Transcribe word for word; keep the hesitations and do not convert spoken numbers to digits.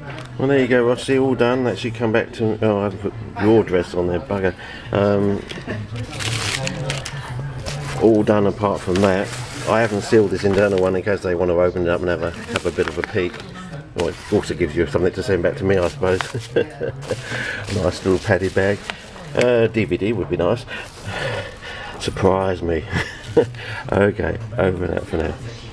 Well, there you go, Rossi, all done. That should come back to... Oh, I haven't put your dress on there, bugger. Um, all done apart from that. I haven't sealed this internal one in case they want to open it up and have a, have a bit of a peek. Well, it also gives you something to send back to me, I suppose. Nice little padded bag. Uh, D V D would be nice. Surprise me. Okay, over and out for now.